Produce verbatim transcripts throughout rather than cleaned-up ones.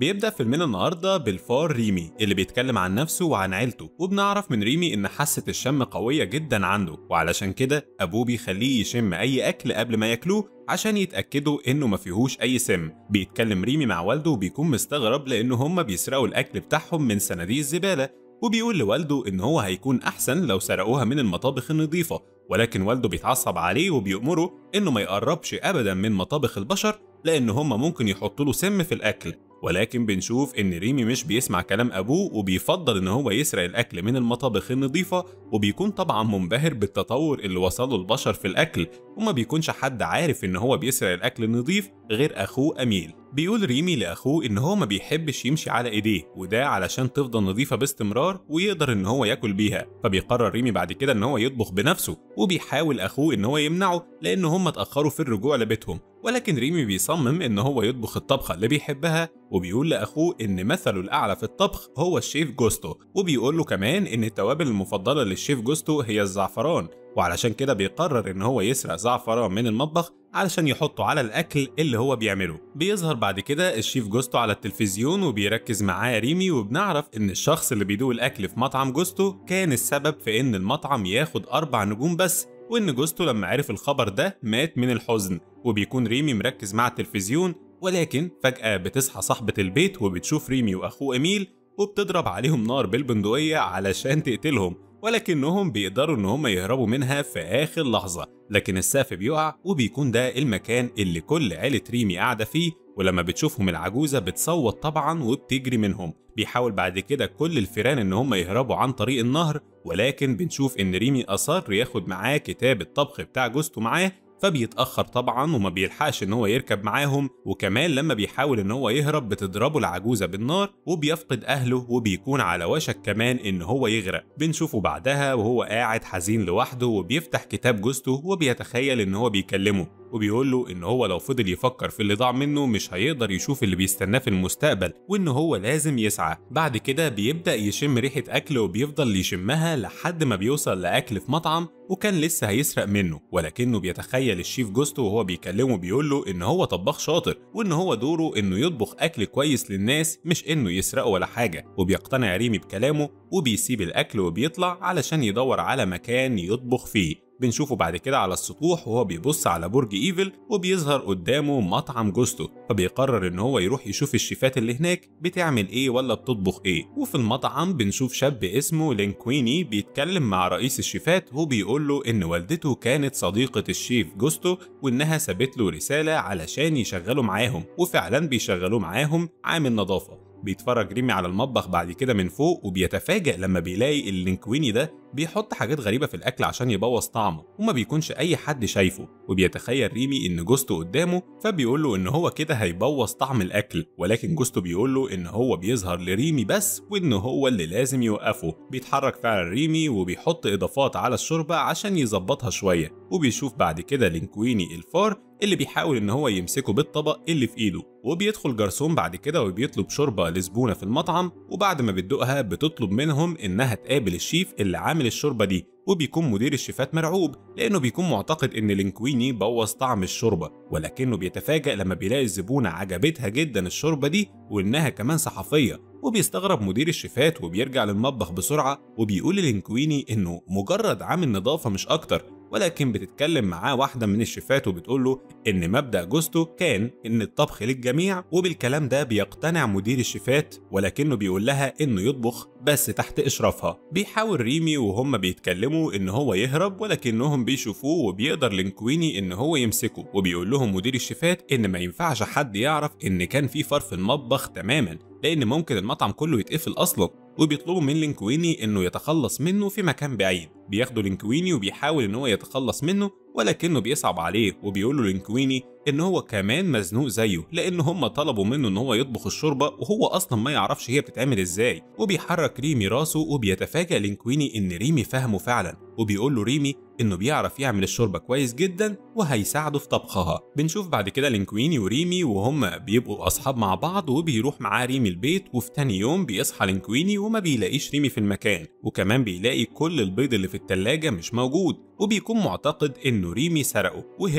بيبدأ فيلمنا النهارده بالفار ريمي اللي بيتكلم عن نفسه وعن عيلته، وبنعرف من ريمي إن حاسة الشم قوية جدا عنده، وعلشان كده أبوه بيخليه يشم أي أكل قبل ما ياكلوه عشان يتأكدوا إنه ما فيهوش أي سم. بيتكلم ريمي مع والده وبيكون مستغرب لأن هما بيسرقوا الأكل بتاعهم من صناديق الزبالة، وبيقول لوالده إن هو هيكون أحسن لو سرقوها من المطابخ النظيفة، ولكن والده بيتعصب عليه وبيأمره إنه ما يقربش أبدا من مطابخ البشر لأن هما ممكن يحطوا له سم في الأكل. ولكن بنشوف إن ريمي مش بيسمع كلام أبوه وبيفضل إن هو يسرق الأكل من المطابخ النظيفة، وبيكون طبعا منبهر بالتطور اللي وصله البشر في الأكل، وما بيكونش حد عارف إن هو بيسرق الأكل النظيف غير أخوه أميل. بيقول ريمي لأخوه إن هو ما بيحبش يمشي على إيديه، وده علشان تفضل نظيفة باستمرار ويقدر إن هو ياكل بيها. فبيقرر ريمي بعد كده إن هو يطبخ بنفسه، وبيحاول أخوه إن هو يمنعه لأن هم اتأخروا في الرجوع لبيتهم، ولكن ريمي بيصمم إن هو يطبخ الطبخة اللي بيحبها، وبيقول لأخوه إن مثله الأعلى في الطبخ هو الشيف جوستو، وبيقول له كمان إن التوابل المفضلة للشيف جوستو هي الزعفران، وعلشان كده بيقرر إن هو يسرق زعفران من المطبخ علشان يحطه على الأكل اللي هو بيعمله. بيظهر بعد كده الشيف جوستو على التلفزيون وبيركز معاه ريمي، وبنعرف إن الشخص اللي بيدوق الأكل في مطعم جوستو كان السبب في إن المطعم ياخد أربع نجوم بس، وإن جوستو لما عرف الخبر ده مات من الحزن. وبيكون ريمي مركز مع التلفزيون، ولكن فجأة بتصحى صاحبة البيت وبتشوف ريمي وأخوه أميل وبتضرب عليهم نار بالبندقية علشان تقتلهم، ولكنهم بيقدروا ان هم يهربوا منها في اخر لحظة. لكن السقف بيقع وبيكون ده المكان اللي كل عيلة ريمي قاعدة فيه، ولما بتشوفهم العجوزة بتصوت طبعا وبتجري منهم. بيحاول بعد كده كل الفيران ان هم يهربوا عن طريق النهر، ولكن بنشوف ان ريمي اصر ياخد معاه كتاب الطبخ بتاع جوستو معاه، فبيتأخر طبعا وما بيلحقش ان هو يركب معاهم. وكمان لما بيحاول ان هو يهرب بتضربه العجوزة بالنار وبيفقد اهله، وبيكون على وشك كمان ان هو يغرق. بنشوفه بعدها وهو قاعد حزين لوحده وبيفتح كتاب جوستو وبيتخيل ان هو بيكلمه، وبيقول له ان هو لو فضل يفكر في اللي ضاع منه مش هيقدر يشوف اللي بيستناه في المستقبل، وان هو لازم يسعى. بعد كده بيبدأ يشم ريحة اكل وبيفضل يشمها لحد ما بيوصل لاكل في مطعم وكان لسه هيسرق منه، ولكنه بيتخيل الشيف جوستو وهو بيكلمه بيقول له ان هو طباخ شاطر وان هو دوره انه يطبخ اكل كويس للناس مش انه يسرقه ولا حاجة. وبيقتنع ريمي بكلامه وبيسيب الاكل وبيطلع علشان يدور على مكان يطبخ فيه. بنشوفه بعد كده على السطوح وهو بيبص على برج ايفل وبيظهر قدامه مطعم جوستو، فبيقرر ان هو يروح يشوف الشيفات اللي هناك بتعمل ايه ولا بتطبخ ايه. وفي المطعم بنشوف شاب اسمه لينكويني بيتكلم مع رئيس الشيفات وبيقول له ان والدته كانت صديقة الشيف جوستو وانها سابت له رسالة علشان يشغله معاهم، وفعلا بيشغلوه معاهم عامل نظافة. بيتفرج ريمي على المطبخ بعد كده من فوق وبيتفاجئ لما بيلاقي اللينكويني ده بيحط حاجات غريبة في الأكل عشان يبوظ طعمه وما بيكونش أي حد شايفه. وبيتخيل ريمي إن جوستو قدامه فبيقول له إن هو كده هيبوظ طعم الأكل، ولكن جوستو بيقول له إن هو بيظهر لريمي بس وإن هو اللي لازم يوقفه. بيتحرك فعلا ريمي وبيحط إضافات على الشوربة عشان يظبطها شوية. وبيشوف بعد كده لينكويني الفار اللي بيحاول ان هو يمسكه بالطبق اللي في ايده، وبيدخل جرسون بعد كده وبيطلب شوربه لزبونه في المطعم، وبعد ما بتدوقها بتطلب منهم انها تقابل الشيف اللي عامل الشوربه دي. وبيكون مدير الشيفات مرعوب لانه بيكون معتقد ان لينكويني بوظ طعم الشوربه، ولكنه بيتفاجأ لما بيلاقي الزبونه عجبتها جدا الشوربه دي وانها كمان صحفيه. وبيستغرب مدير الشيفات وبيرجع للمطبخ بسرعه وبيقول للينكويني انه مجرد عامل نظافه مش اكتر، ولكن بتتكلم معاه واحدة من الشيفات وبتقول له إن مبدأ جوستو كان إن الطبخ للجميع. وبالكلام ده بيقتنع مدير الشيفات، ولكنه بيقول لها إنه يطبخ بس تحت إشرافها. بيحاول ريمي وهم بيتكلموا إن هو يهرب، ولكنهم بيشوفوه وبيقدر لينكويني إن هو يمسكه. وبيقول لهم مدير الشيفات إن ما ينفعش حد يعرف إن كان في فار في المطبخ تماما، لأن ممكن المطعم كله يتقفل أصلا. وبيطلبوا من لينكويني انه يتخلص منه في مكان بعيد. بياخدوا لينكويني وبيحاول ان هو يتخلص منه، ولكنه بيصعب عليه. وبيقولوا لينكويني ان هو كمان مزنوق زيه لان هم طلبوا منه ان هو يطبخ الشوربه وهو اصلا ما يعرفش هي بتتعمل ازاي. وبيحرك ريمي راسه وبيتفاجئ لينكويني ان ريمي فاهمه فعلا، وبيقول له ريمي انه بيعرف يعمل الشوربه كويس جدا وهيساعده في طبخها. بنشوف بعد كده لينكويني وريمي وهم بيبقوا اصحاب مع بعض، وبيروح معاه ريمي البيت. وفي تاني يوم بيصحى لينكويني وما بيلاقيش ريمي في المكان، وكمان بيلاقي كل البيض اللي في التلاجة مش موجود، وبيكون معتقد انه ريمي سرقه وهرب.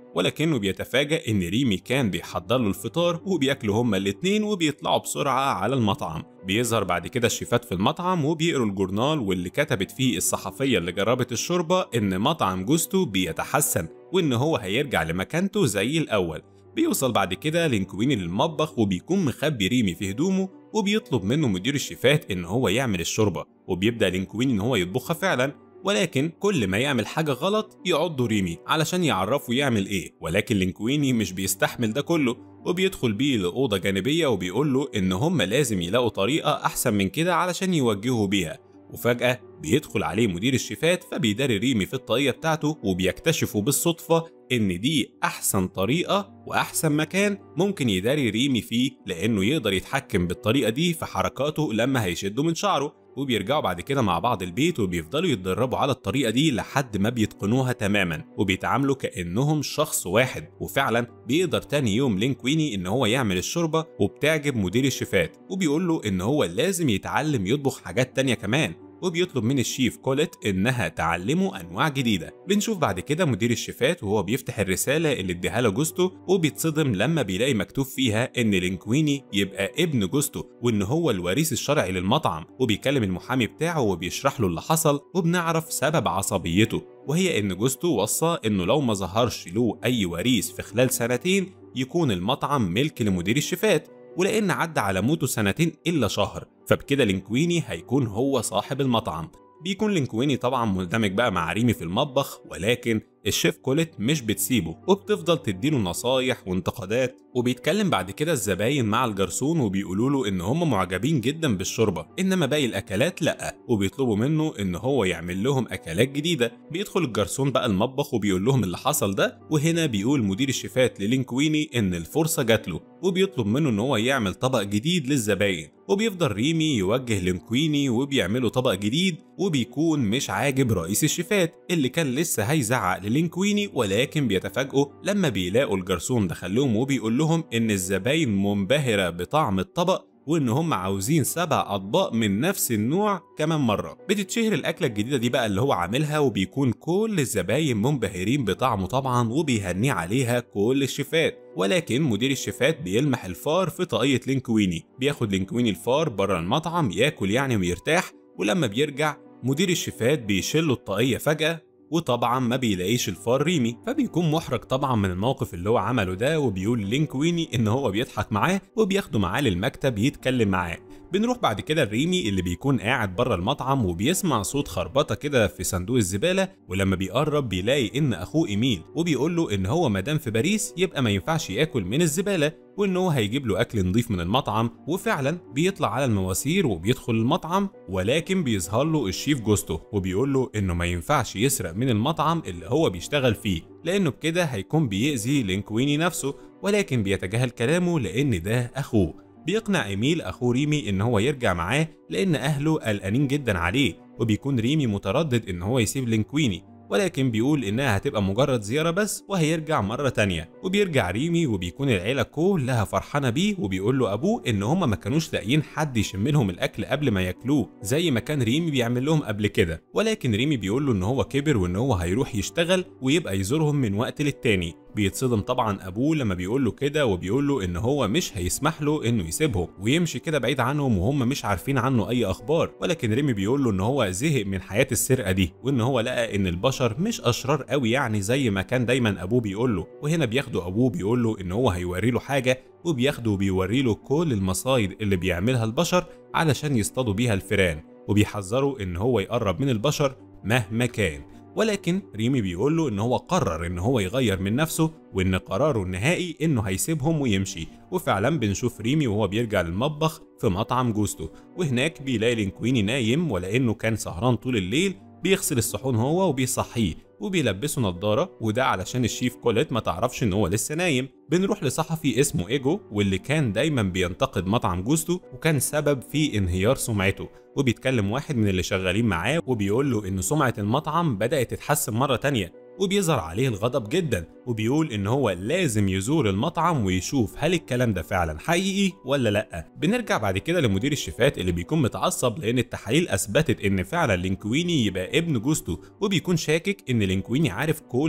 ولكنه بيتفاجأ إن ريمي كان بيحضر له الفطار وبياكلوا هما الاتنين وبيطلعوا بسرعة على المطعم. بيظهر بعد كده الشيفات في المطعم وبيقروا الجورنال واللي كتبت فيه الصحفية اللي جربت الشوربة إن مطعم جوستو بيتحسن وإن هو هيرجع لمكانته زي الأول. بيوصل بعد كده لينكويني للمطبخ وبيكون مخبي ريمي في هدومه وبيطلب منه مدير الشيفات إن هو يعمل الشوربة، وبيبدأ لينكويني إن هو يطبخها فعلا، ولكن كل ما يعمل حاجة غلط يعضه ريمي علشان يعرفه يعمل إيه. ولكن لينكويني مش بيستحمل ده كله وبيدخل بيه لأوضة جانبية وبيقول له إن هم لازم يلاقوا طريقة أحسن من كده علشان يوجهوا بيها. وفجأة بيدخل عليه مدير الشيفات فبيداري ريمي في الطاقية بتاعته وبيكتشفوا بالصدفة إن دي أحسن طريقة وأحسن مكان ممكن يداري ريمي فيه، لأنه يقدر يتحكم بالطريقة دي في حركاته لما هيشدوا من شعره. وبيرجعوا بعد كده مع بعض البيت وبيفضلوا يتدربوا على الطريقة دي لحد ما بيتقنوها تماما وبيتعاملوا كأنهم شخص واحد. وفعلا بيقدر تاني يوم لينكويني إن هو يعمل الشوربة وبتعجب مدير الشيفات وبيقول له إن هو لازم يتعلم يطبخ حاجات تانية كمان، وبيطلب من الشيف كوليت إنها تعلمه أنواع جديدة. بنشوف بعد كده مدير الشيفات وهو بيفتح الرسالة اللي اديها له جوستو وبيتصدم لما بيلاقي مكتوب فيها إن لينكويني يبقى ابن جوستو وإن هو الوريث الشرعي للمطعم، وبيكلم المحامي بتاعه وبيشرح له اللي حصل وبنعرف سبب عصبيته، وهي إن جوستو وصى إنه لو ما ظهرش له أي وريث في خلال سنتين يكون المطعم ملك لمدير الشيفات، ولأن عدى على موته سنتين إلا شهر، فبكده لينكويني هيكون هو صاحب المطعم. بيكون لينكويني طبعا مندمج بقى مع ريمي في المطبخ، ولكن الشيف كوليت مش بتسيبه وبتفضل تديله نصايح وانتقادات. وبيتكلم بعد كده الزباين مع الجرسون وبيقولوا له ان هم معجبين جدا بالشوربه انما باقي الاكلات لا، وبيطلبوا منه ان هو يعمل لهم اكلات جديده. بيدخل الجرسون بقى المطبخ وبيقول لهم اللي حصل ده، وهنا بيقول مدير الشيفات للينكويني ان الفرصه جات له وبيطلب منه ان هو يعمل طبق جديد للزباين. وبيفضل ريمي يوجه لينكويني وبيعملوا طبق جديد، وبيكون مش عاجب رئيس الشيفات اللي كان لسه هيزعق لينكويني، ولكن بيتفاجئوا لما بيلاقوا الجرسون دخلهم وبيقول لهم ان الزباين منبهره بطعم الطبق وان هم عاوزين سبع اطباق من نفس النوع كمان مره. بتتشهر الاكله الجديده دي بقى اللي هو عاملها، وبيكون كل الزباين منبهرين بطعمه طبعا وبيهني عليها كل الشيفات. ولكن مدير الشيفات بيلمح الفار في طاقية لينكويني، بياخد لينكويني الفار بره المطعم ياكل يعني ويرتاح، ولما بيرجع مدير الشيفات بيشيله الطاقية فجأة وطبعا ما بيلاقيش الفار ريمي، فبيكون محرج طبعا من الموقف اللي هو عمله ده، وبيقول لينكويني ان هو بيضحك معاه وبياخده معاه للمكتب يتكلم معاه. بنروح بعد كده لريمي اللي بيكون قاعد بره المطعم وبيسمع صوت خربطه كده في صندوق الزباله، ولما بيقرب بيلاقي ان اخوه ايميل وبيقول له ان هو مادام في باريس يبقى ما ينفعش ياكل من الزباله وان هو هيجيب له اكل نضيف من المطعم. وفعلا بيطلع على المواسير وبيدخل المطعم، ولكن بيظهر له الشيف جوستو وبيقول له انه ما ينفعش يسرق من المطعم اللي هو بيشتغل فيه لانه بكده هيكون بيأذي لينكويني نفسه، ولكن بيتجاهل كلامه لان ده اخوه. بيقنع ايميل اخوه ريمي ان هو يرجع معاه لان اهله قلقانين جدا عليه، وبيكون ريمي متردد ان هو يسيب لينكويني، ولكن بيقول انها هتبقى مجرد زيارة بس وهيرجع مرة تانية. وبيرجع ريمي وبيكون العيلة كلها فرحانة بيه، وبيقول له ابوه ان هما ما كانوش لاقيين حد يشم لهم الاكل قبل ما ياكلوه زي ما كان ريمي بيعمل لهم قبل كده، ولكن ريمي بيقول له ان هو كبر وان هو هيروح يشتغل ويبقى يزورهم من وقت للتاني. بيتصدم طبعا ابوه لما بيقول له كده، وبيقول له ان هو مش هيسمح له انه يسيبهم ويمشي كده بعيد عنهم وهم مش عارفين عنه اي اخبار. ولكن ريمي بيقول له ان هو زهق من حياة السرقة دي، وان هو لقى ان البشر مش اشرار قوي يعني زي ما كان دايما ابوه بيقول له. وهنا بياخده ابوه بيقول له ان هو هيوري له حاجة، وبياخده وبيوري له كل المصايد اللي بيعملها البشر علشان يصطادوا بيها الفئران، وبيحذروا ان هو يقرب من البشر مهما كان. ولكن ريمي بيقول له ان هو قرر ان هو يغير من نفسه وان قراره النهائي انه هيسيبهم ويمشي. وفعلا بنشوف ريمي وهو بيرجع للمطبخ في مطعم جوستو، وهناك بيلاقي لينكويني نايم، ولانه كان سهران طول الليل بيغسل الصحون هو وبيصحيه وبيلبسه نظاره، وده علشان الشيف كوليت ما تعرفش ان هو لسه نايم. بنروح لصحفي اسمه ايجو واللي كان دايما بينتقد مطعم جوستو وكان سبب في انهيار سمعته، وبيتكلم واحد من اللي شغالين معاه وبيقول له ان سمعة المطعم بدأت تتحسن مرة تانية، وبيظهر عليه الغضب جدا وبيقول ان هو لازم يزور المطعم ويشوف هل الكلام ده فعلا حقيقي ولا لا. بنرجع بعد كده لمدير الشيفات اللي بيكون متعصب لان التحاليل اثبتت ان فعلا لينكويني يبقى ابن جوستو، وبيكون شاكك ان لينكويني عارف كل ده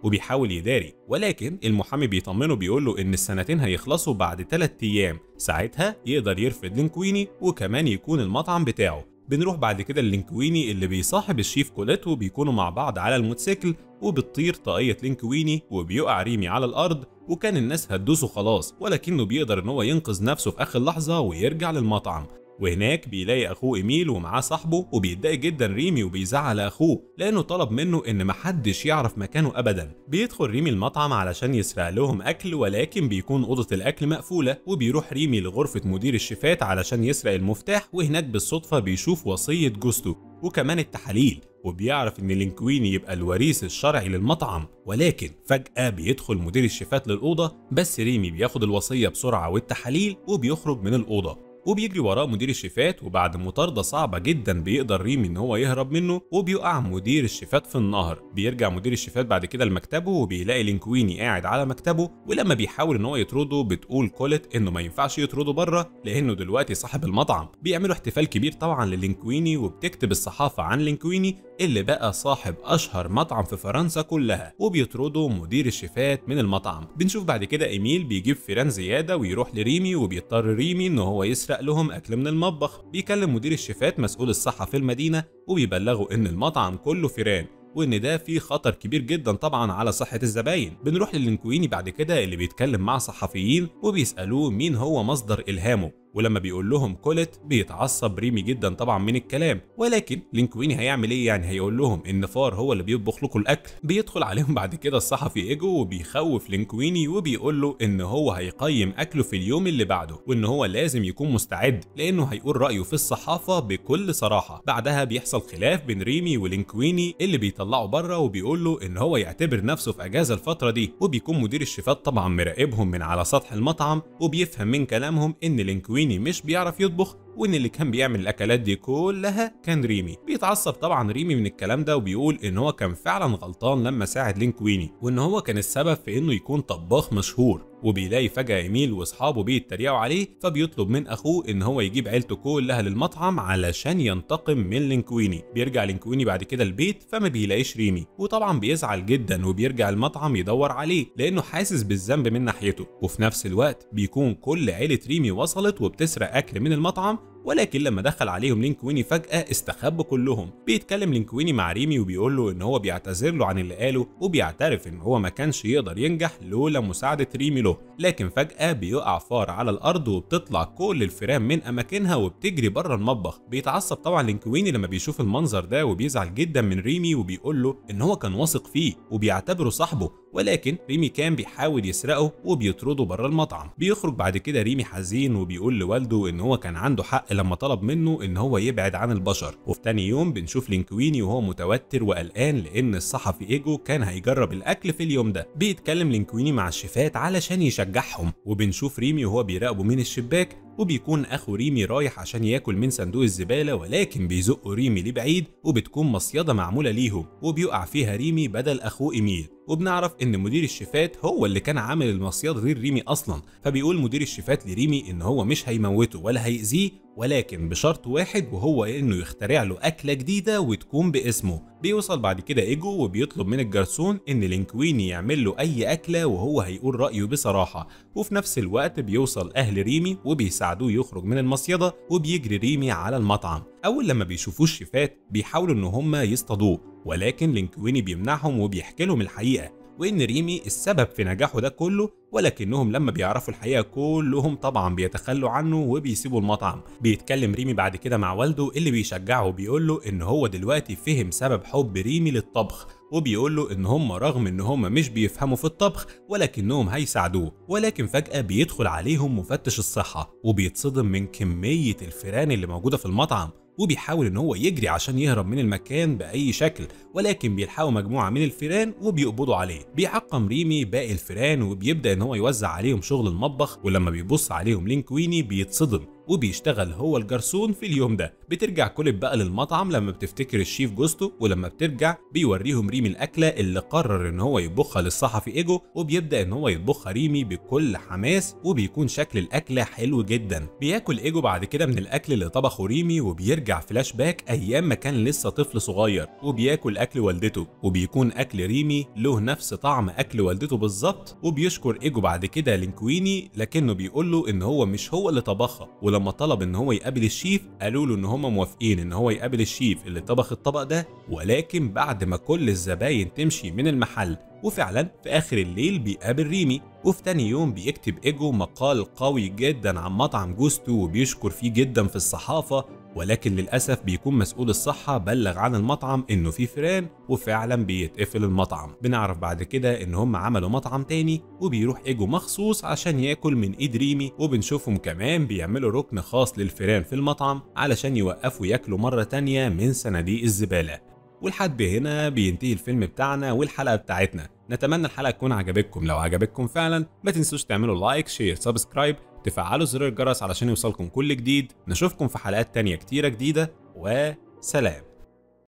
وبيحاول يداري، ولكن المحامي بيطمنه بيقول له ان السنتين هيخلصوا بعد ثلاث ايام، ساعتها يقدر يرفد لينكويني وكمان يكون المطعم بتاعه. بنروح بعد كده للينكويني اللي بيصاحب الشيف كوليت وبيكونوا مع بعض على الموتوسيكل، وبتطير طاقية لينكويني وبيقع ريمي على الارض، وكان الناس هتدوسه خلاص، ولكنه بيقدر ان هو ينقذ نفسه في اخر لحظة ويرجع للمطعم. وهناك بيلاقي اخوه ايميل ومعاه صاحبه، وبيتضايق جدا ريمي وبيزعل اخوه لانه طلب منه ان محدش يعرف مكانه ابدا. بيدخل ريمي المطعم علشان يسرق لهم اكل، ولكن بيكون اوضه الاكل مقفوله، وبيروح ريمي لغرفه مدير الشيفات علشان يسرق المفتاح، وهناك بالصدفه بيشوف وصيه جوستو وكمان التحاليل، وبيعرف ان لينكويني يبقى الوريث الشرعي للمطعم. ولكن فجأة بيدخل مدير الشيفات للأوضة، بس ريمي بياخد الوصية بسرعة والتحاليل وبيخرج من الأوضة، وبيجري وراه مدير الشيفات، وبعد مطاردة صعبة جدا بيقدر ريمي ان هو يهرب منه، وبيقع مدير الشيفات في النهر. بيرجع مدير الشيفات بعد كده لمكتبه، وبيلاقي لينكويني قاعد على مكتبه، ولما بيحاول ان هو يطرده بتقول كوليت انه ما ينفعش يطرده بره لانه دلوقتي صاحب المطعم. بيعملوا احتفال كبير طبعا للينكويني، وبتكتب الصحافة عن لينكويني اللي بقى صاحب اشهر مطعم في فرنسا كلها، وبيطردوا مدير الشيفات من المطعم. بنشوف بعد كده ايميل بيجيب فيران زيادة ويروح لريمي، وبيضطر ريمي ان هو يسرق لهم اكل من المطبخ. بيكلم مدير الشيفات مسؤول الصحة في المدينة، وبيبلغوا ان المطعم كله فيران، وان ده فيه خطر كبير جدا طبعا على صحة الزباين. بنروح للينكويني بعد كده اللي بيتكلم مع صحفيين، وبيسألوه مين هو مصدر الهامه، ولما بيقول لهم كوليت بيتعصب ريمي جدا طبعا من الكلام، ولكن لينكويني هيعمل ايه يعني؟ هيقول لهم ان فار هو اللي بيطبخ لكم الاكل. بيدخل عليهم بعد كده الصحفي ايجو، وبيخوف لينكويني وبيقول له ان هو هيقيم اكله في اليوم اللي بعده، وان هو لازم يكون مستعد لانه هيقول رايه في الصحافه بكل صراحه. بعدها بيحصل خلاف بين ريمي ولينكويني اللي بيطلعه بره، وبيقول له ان هو يعتبر نفسه في اجازه الفتره دي، وبيكون مدير الشيفات طبعا مراقبهم من على سطح المطعم، وبيفهم من كلامهم ان لينكويني مش بيعرف يطبخ، وان اللي كان بيعمل الاكلات دي كلها كان ريمي. بيتعصب طبعا ريمي من الكلام ده، وبيقول ان هو كان فعلا غلطان لما ساعد لينكويني، وان هو كان السبب في انه يكون طباخ مشهور. وبيلاقي فجأة ايميل واصحابه بيتريقوا عليه، فبيطلب من اخوه ان هو يجيب عيلته كلها للمطعم علشان ينتقم من لينكويني. بيرجع لينكويني بعد كده البيت فما بيلاقيش ريمي، وطبعا بيزعل جدا، وبيرجع المطعم يدور عليه لانه حاسس بالذنب من ناحيته. وفي نفس الوقت بيكون كل عيلة ريمي وصلت وبتسرق اكل من المطعم، ولكن لما دخل عليهم لينكويني فجأة استخبوا كلهم. بيتكلم لينكويني مع ريمي وبيقول له ان هو بيعتذر له عن اللي قاله، وبيعترف ان هو ما كانش يقدر ينجح لولا مساعدة ريمي له. لكن فجأة بيقع فار على الارض، وبتطلع كل الفيران من اماكنها وبتجري بره المطبخ. بيتعصب طبعا لينكويني لما بيشوف المنظر ده، وبيزعل جدا من ريمي، وبيقول له ان هو كان واثق فيه وبيعتبره صاحبه، ولكن ريمي كان بيحاول يسرقه وبيطرده بره المطعم. بيخرج بعد كده ريمي حزين، وبيقول لوالده ان هو كان عنده حق لما طلب منه ان هو يبعد عن البشر. وفي تاني يوم بنشوف لينكويني وهو متوتر وقلقان لان الصحفي ايجو كان هيجرب الاكل في اليوم ده. بيتكلم لينكويني مع الشيفات علشان يشجعهم، وبنشوف ريمي وهو بيراقبه من الشباك، وبيكون اخو ريمي رايح عشان ياكل من صندوق الزباله، ولكن بيزقوا ريمي لبعيد، وبتكون مصيده معموله ليهم وبيقع فيها ريمي بدل اخوه ايميل. وبنعرف ان مدير الشيفات هو اللي كان عامل المصيده دي لريمي اصلا، فبيقول مدير الشيفات لريمي ان هو مش هيموته ولا هيأذيه، ولكن بشرط واحد، وهو انه يخترع له اكله جديده وتكون باسمه. بيوصل بعد كده ايجو وبيطلب من الجرسون ان لينكويني يعمل له اي اكله وهو هيقول رايه بصراحه. وفي نفس الوقت بيوصل اهل ريمي وبيساعدوه يخرج من المصيده، وبيجري ريمي على المطعم. اول لما بيشوفوه الشيفات بيحاولوا ان هم يصطادوه، ولكن لينكويني بيمنعهم وبيحكي لهم الحقيقه، وان ريمي السبب في نجاحه ده كله، ولكنهم لما بيعرفوا الحقيقه كلهم طبعا بيتخلوا عنه وبيسيبوا المطعم. بيتكلم ريمي بعد كده مع والده اللي بيشجعه، وبيقول له ان هو دلوقتي فهم سبب حب ريمي للطبخ، وبيقول له ان هم رغم ان هم مش بيفهموا في الطبخ ولكنهم هيساعدوه. ولكن فجأة بيدخل عليهم مفتش الصحة، وبيتصدم من كمية الفيران اللي موجودة في المطعم، وبيحاول ان هو يجري عشان يهرب من المكان باي شكل، ولكن بيلحقوا مجموعه من الفيران وبيقبضوا عليه. بيعقم ريمي باقي الفيران، وبيبدا ان هو يوزع عليهم شغل المطبخ، ولما بيبص عليهم لينكويني بيتصدم، وبيشتغل هو الجرسون في اليوم ده. بترجع كوليب بقى للمطعم لما بتفتكر الشيف جوستو، ولما بترجع بيوريهم ريمي الاكله اللي قرر ان هو يطبخها للصحفي ايجو، وبيبدا ان هو يطبخها ريمي بكل حماس، وبيكون شكل الاكله حلو جدا. بياكل ايجو بعد كده من الاكل اللي طبخه ريمي، وبيرجع فلاش باك ايام ما كان لسه طفل صغير وبياكل اكل والدته، وبيكون اكل ريمي له نفس طعم اكل والدته بالظبط. وبيشكر ايجو بعد كده لينكويني، لكنه بيقول له ان هو مش هو اللي طبخها، ولما طلب ان هو يقابل الشيف قالوا له ان هم موافقين ان هو يقابل الشيف اللي طبخ الطبق ده، ولكن بعد ما كل الزباين تمشي من المحل. وفعلا في اخر الليل بيقابل ريمي، وفي تاني يوم بيكتب ايجو مقال قوي جدا عن مطعم جوستو وبيشكر فيه جدا في الصحافة، ولكن للأسف بيكون مسؤول الصحة بلغ عن المطعم إنه فيه فيران، وفعلا بيتقفل المطعم. بنعرف بعد كده إن هم عملوا مطعم تاني، وبيروح إيجو مخصوص عشان ياكل من إيد ريمي، وبنشوفهم كمان بيعملوا ركن خاص للفيران في المطعم علشان يوقفوا ياكلوا مرة تانية من صناديق الزبالة. ولحد هنا بينتهي الفيلم بتاعنا والحلقة بتاعتنا. نتمنى الحلقة تكون عجبتكم. لو عجبتكم فعلا ما تنسوش تعملوا لايك، شير، سبسكرايب، تفعلوا زر الجرس علشان يوصلكم كل جديد. نشوفكم في حلقات تانية كتيرة جديدة، وسلام.